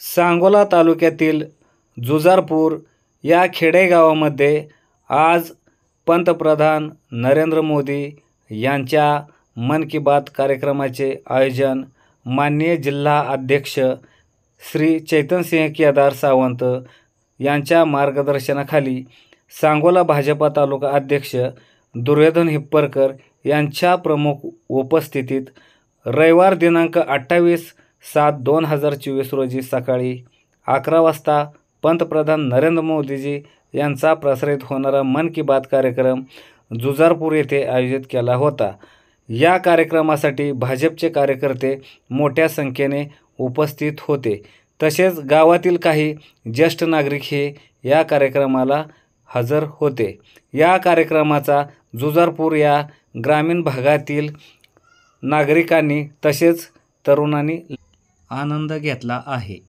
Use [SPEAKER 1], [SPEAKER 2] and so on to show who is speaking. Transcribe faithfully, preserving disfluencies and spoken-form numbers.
[SPEAKER 1] सांगोला तालुक्यातील जुजारपूर या खेडेगावामध्ये आज पंतप्रधान नरेंद्र मोदी यांच्या मन की बात कार्यक्रमाचे आयोजन माननीय जिल्हा अध्यक्ष श्री चैतन्यसिंह केदार सावंत यांच्या मार्गदर्शनाखाली सांगोला भाजपा तालुका अध्यक्ष दुर्योधन हिप्परकर यांच्या प्रमुख उपस्थितीत रविवार दिनांक अठ्ठावीस सात दोन हजार चोवीस रोजी सकाळी अकरा वाजता पंतप्रधान नरेंद्र मोदीजी यांचा प्रसारित होणारा मन की बात कार्यक्रम जुजारपूर येथे आयोजित केला होता। या कार्यक्रमासाठी भाजपचे कार्यकर्ते मोठ्या संख्येने उपस्थित होते। तसेच गावातील काही ज्येष्ठ नागरिक हे या कार्यक्रमाला हजर होते। या कार्यक्रमाचा जुजारपूर या ग्रामीण भागातील नागरिकांनी तसेच तरुणांनी आनंद घेतला आहे।